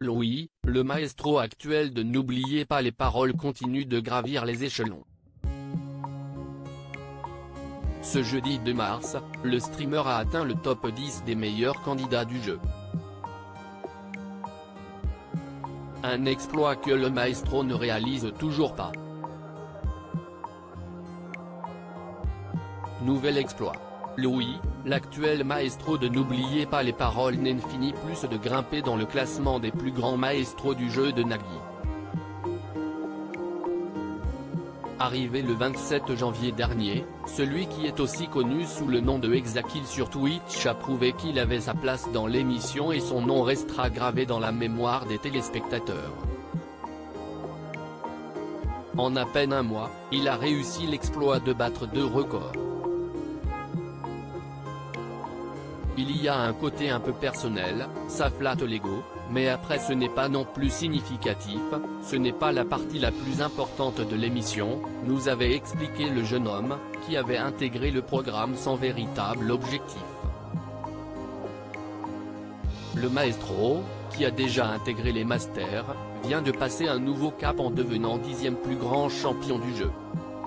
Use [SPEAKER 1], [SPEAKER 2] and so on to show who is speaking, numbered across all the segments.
[SPEAKER 1] Louis, le maestro actuel de N'oubliez pas les paroles, continue de gravir les échelons. Ce jeudi 2 mars, le streamer a atteint le top 10 des meilleurs candidats du jeu. Un exploit que le maestro ne réalise toujours pas. Nouvel exploit. Louis, l'actuel maestro de N'oubliez pas les paroles, n'en finit plus de grimper dans le classement des plus grands maestros du jeu de Nagui. Arrivé le 27 janvier dernier, celui qui est aussi connu sous le nom de Hexakill sur Twitch a prouvé qu'il avait sa place dans l'émission et son nom restera gravé dans la mémoire des téléspectateurs. En à peine un mois, il a réussi l'exploit de battre 2 records. Il y a un côté un peu personnel, ça flatte l'ego, mais après ce n'est pas non plus significatif, ce n'est pas la partie la plus importante de l'émission, nous avait expliqué le jeune homme, qui avait intégré le programme sans véritable objectif. Le maestro, qui a déjà intégré les masters, vient de passer un nouveau cap en devenant 10e plus grand champion du jeu.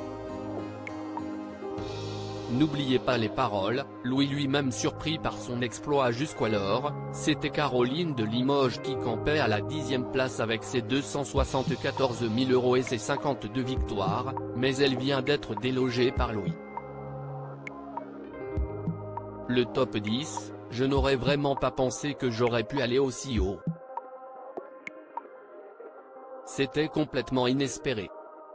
[SPEAKER 1] N'oubliez pas les paroles, Louis lui-même surpris par son exploit jusqu'alors, c'était Caroline de Limoges qui campait à la 10e place avec ses 274 000 € et ses 52 victoires, mais elle vient d'être délogée par Louis. Le top 10, je n'aurais vraiment pas pensé que j'aurais pu aller aussi haut. C'était complètement inespéré.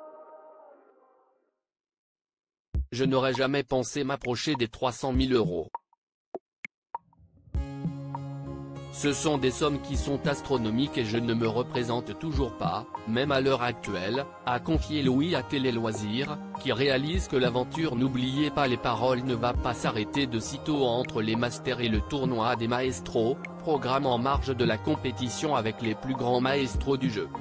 [SPEAKER 1] Je n'aurais jamais pensé m'approcher des 300 000 €. Ce sont des sommes qui sont astronomiques et je ne me représente toujours pas, même à l'heure actuelle, a confié Louis à Télé Loisirs, qui réalise que l'aventure N'oubliez pas les paroles ne va pas s'arrêter de sitôt entre les masters et le tournoi des maestros, programme en marge de la compétition avec les plus grands maestros du jeu.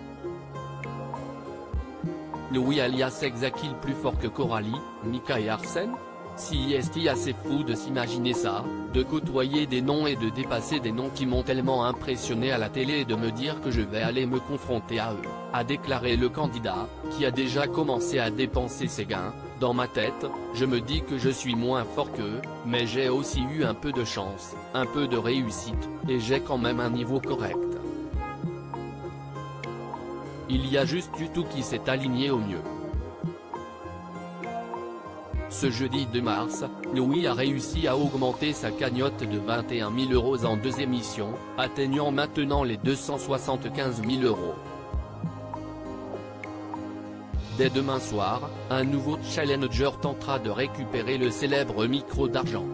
[SPEAKER 1] Louis alias Hexakill plus fort que Coralie, Mika et Arsène? Si est assez fou de s'imaginer ça, de côtoyer des noms et de dépasser des noms qui m'ont tellement impressionné à la télé et de me dire que je vais aller me confronter à eux, a déclaré le candidat, qui a déjà commencé à dépenser ses gains. Dans ma tête, je me dis que je suis moins fort qu'eux, mais j'ai aussi eu un peu de chance, un peu de réussite, et j'ai quand même un niveau correct. Il y a juste du tout qui s'est aligné au mieux. Ce jeudi 2 mars, Louis a réussi à augmenter sa cagnotte de 21 000 € en 2 émissions, atteignant maintenant les 275 000 €. Dès demain soir, un nouveau challenger tentera de récupérer le célèbre micro d'argent.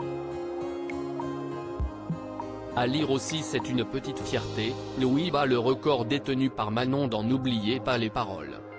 [SPEAKER 1] À lire aussi, c'est une petite fierté, Louis bat le record détenu par Manon dans N'oubliez pas les paroles.